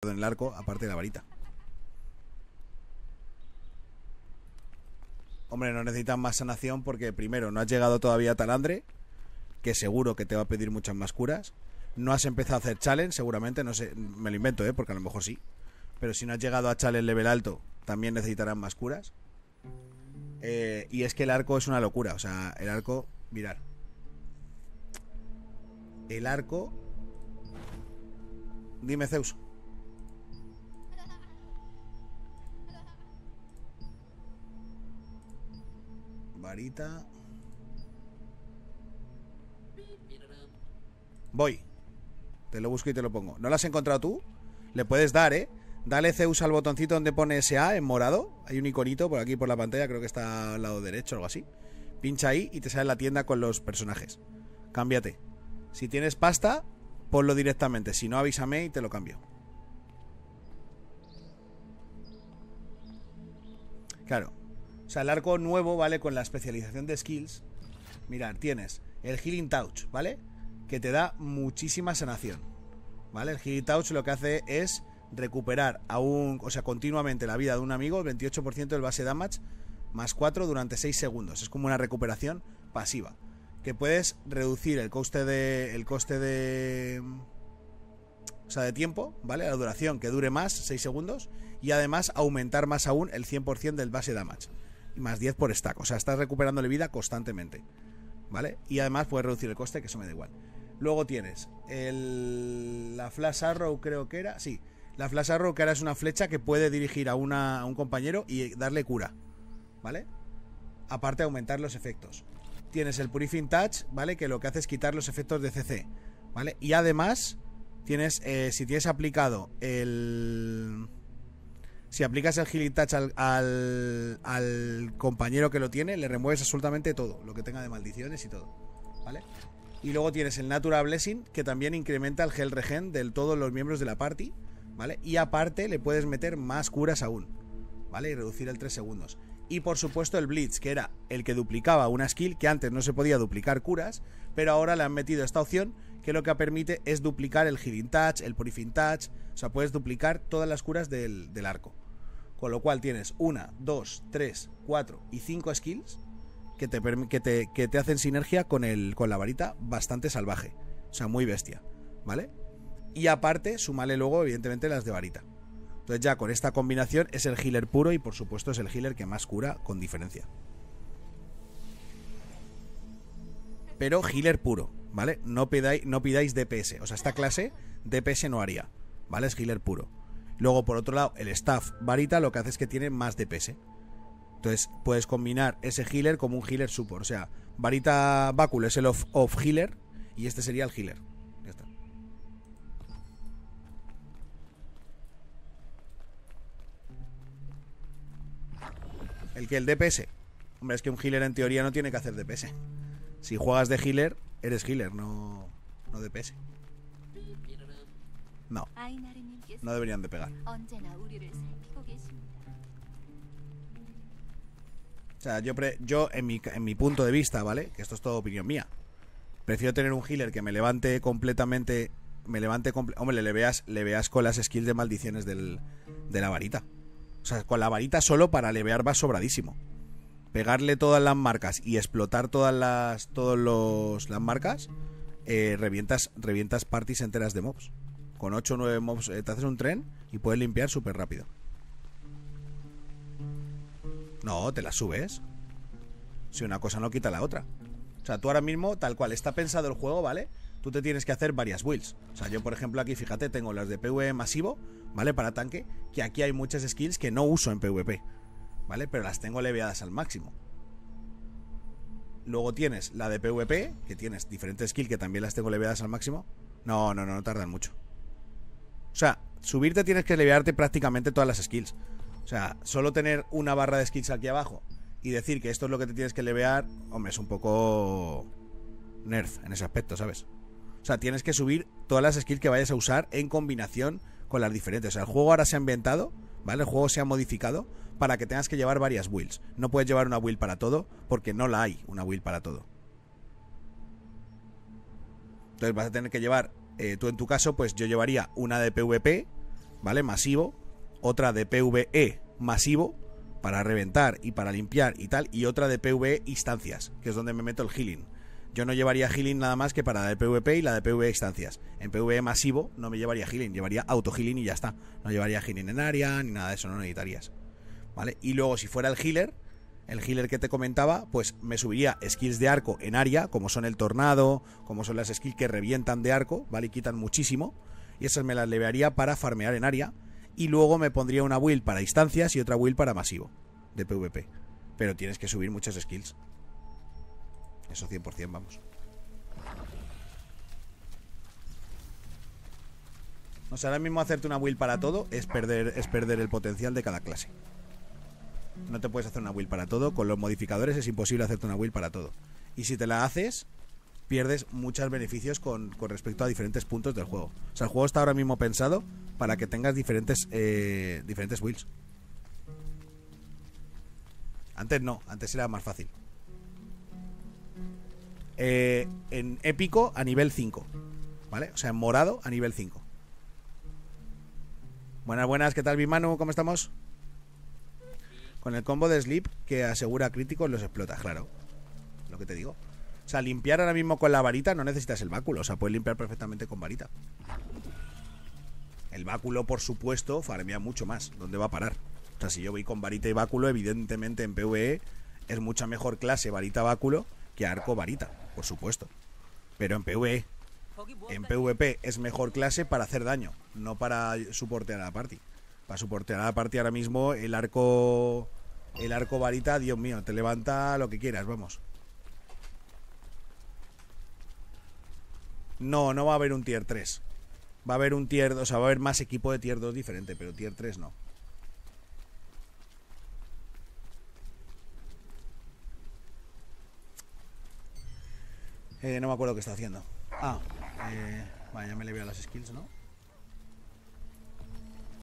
en el arco, aparte de la varita. Hombre, no necesitas más sanación porque primero no has llegado todavía a Talandre, que seguro que te va a pedir muchas más curas. No has empezado a hacer challenge, seguramente, no sé, me lo invento, porque a lo mejor sí. Pero si no has llegado a challenge level alto, también necesitarán más curas. Y es que el arco es una locura, o sea, el arco, mirad. El arco... Dime, Zeus. Varita. Voy. Te lo busco y te lo pongo. ¿No lo has encontrado tú? Le puedes dar, Dale, Zeus, al botoncito donde pone SA en morado. Hay un iconito por aquí por la pantalla, creo que está al lado derecho o algo así. Pincha ahí y te sale la tienda con los personajes. Cámbiate. Si tienes pasta, ponlo directamente. Si no, avísame y te lo cambio. Claro. O sea, el arco nuevo, ¿vale? Con la especialización de skills. Mirad, tienes el Healing Touch, ¿vale? Que te da muchísima sanación, ¿vale? El Healing Touch lo que hace es recuperar continuamente la vida de un amigo, el 28% del base damage, más 4 durante 6 segundos. Es como una recuperación pasiva. Que puedes reducir el coste de... O sea, de tiempo, ¿vale? La duración, que dure más, 6 segundos. Y además aumentar más aún el 100% del base damage. Y más 10 por stack. O sea, estás recuperándole vida constantemente, ¿vale? Y además puedes reducir el coste, que eso me da igual. Luego tienes la Flash Arrow, creo que era. Sí, la Flash Arrow, que ahora es una flecha que puede dirigir a un compañero y darle cura, ¿vale? Aparte de aumentar los efectos. Tienes el Purifying Touch, ¿vale? Que lo que hace es quitar los efectos de CC, ¿vale? Y además tienes, si tienes aplicado si aplicas el Healing Touch al compañero que lo tiene, le remueves absolutamente todo, lo que tenga de maldiciones y todo, ¿vale? Y luego tienes el Natural Blessing, que también incrementa el Health Regen de todos los miembros de la party, ¿vale? Y aparte le puedes meter más curas aún, ¿vale? Y reducir el 3 segundos. Y por supuesto el Blitz, que era el que duplicaba una skill, que antes no se podía duplicar curas, pero ahora le han metido esta opción, que lo que permite es duplicar el Healing Touch, el Purifying Touch. O sea, puedes duplicar todas las curas del arco. Con lo cual tienes 1, 2, 3, 4 y 5 skills que te hacen sinergia con la varita bastante salvaje. O sea, muy bestia, ¿vale? Y aparte, súmale luego, evidentemente, las de varita. Entonces ya con esta combinación es el healer puro y por supuesto es el healer que más cura con diferencia. Pero healer puro, ¿vale? No pidáis DPS. O sea, esta clase DPS no haría, ¿vale? Es healer puro. Luego, por otro lado, el staff varita lo que hace es que tiene más DPS. Entonces puedes combinar ese healer como un healer support. O sea, varita báculo es el off healer y este sería el healer. Ya está. El DPS. Hombre, es que un healer en teoría no tiene que hacer DPS. Si juegas de healer, eres healer, no DPS. No. No deberían de pegar. O sea, yo en mi punto de vista, ¿vale? Que esto es toda opinión mía. Prefiero tener un healer que me levante completamente. Hombre, le veas con las skills de maldiciones de la varita. O sea, con la varita solo para levear va sobradísimo. Pegarle todas las marcas y explotar todas las marcas, revientas parties enteras de mobs. Con 8 o 9 mobs te haces un tren y puedes limpiar súper rápido. No, te las subes. Si una cosa no quita la otra. O sea, tú ahora mismo, tal cual está pensado el juego, ¿vale? Tú te tienes que hacer varias builds. O sea, yo por ejemplo aquí, fíjate, tengo las de PvE masivo, ¿vale? Para tanque, que aquí hay muchas skills que no uso en PvP, ¿vale? Pero las tengo leveadas al máximo. Luego tienes la de PvP, que tienes diferentes skills que también las tengo leveadas al máximo. No tardan mucho. O sea, subirte tienes que levearte prácticamente todas las skills. O sea, solo tener una barra de skills aquí abajo y decir que esto es lo que te tienes que levear, hombre, es un poco nerf en ese aspecto, ¿sabes? O sea, tienes que subir todas las skills que vayas a usar en combinación con las diferentes. O sea, el juego ahora se ha inventado, ¿vale? El juego se ha modificado para que tengas que llevar varias builds. No puedes llevar una build para todo porque no la hay, una build para todo. Entonces vas a tener que llevar, tú en tu caso, pues yo llevaría una de PvP, ¿vale? Masivo. Otra de PvE masivo, para reventar y para limpiar y tal. Y otra de PvE instancias, que es donde me meto el healing. Yo no llevaría healing nada más que para la de PvP y la de PvE instancias. En PvE masivo no me llevaría healing, llevaría auto healing y ya está. No llevaría healing en área ni nada de eso, no necesitarías. ¿Vale? Y luego si fuera el healer que te comentaba, pues me subiría skills de arco en área, como son el tornado, como son las skills que revientan de arco, ¿vale? Y quitan muchísimo. Y esas me las levearía para farmear en área. Y luego me pondría una build para instancias y otra build para masivo, de PvP. Pero tienes que subir muchas skills. Eso 100%, vamos. O sea, ahora mismo hacerte una build para todo es perder el potencial de cada clase. No te puedes hacer una build para todo. Con los modificadores es imposible hacerte una build para todo. Y si te la haces, pierdes muchos beneficios con respecto a diferentes puntos del juego. O sea, el juego está ahora mismo pensado para que tengas diferentes builds. Antes no, antes era más fácil. En épico a nivel 5, ¿vale? O sea, en morado a nivel 5. Buenas, ¿qué tal, Bimanu? ¿Cómo estamos? Con el combo de Sleep que asegura críticos los explota, claro. Lo que te digo. O sea, limpiar ahora mismo con la varita no necesitas el báculo. O sea, puedes limpiar perfectamente con varita. El báculo, por supuesto, farmea mucho más. ¿Dónde va a parar? O sea, si yo voy con varita y báculo, evidentemente en PvE es mucha mejor clase varita-báculo que arco-varita, por supuesto. Pero en PvE. En PvP es mejor clase para hacer daño, no para soportear a la party. Para soportear a la party ahora mismo el arco varita, Dios mío, te levanta lo que quieras, vamos. No va a haber un tier 3. Va a haber un tier 2, o sea, va a haber más equipo de tier 2 diferente, pero tier 3 no. No me acuerdo qué está haciendo. Vale, ya me le veo las skills, ¿no?